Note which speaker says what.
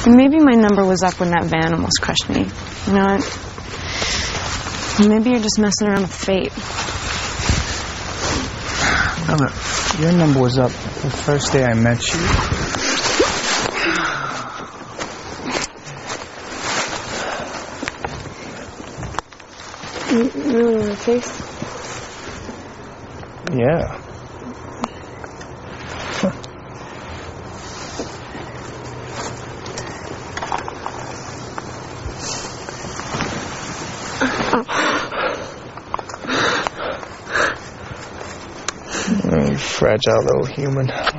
Speaker 1: Maybe my number was up when that van almost crushed me. You know what? Maybe you're just messing around with fate.
Speaker 2: No, but your number was up the first day I met you.
Speaker 1: You really want a taste?
Speaker 2: Yeah. You fragile little human.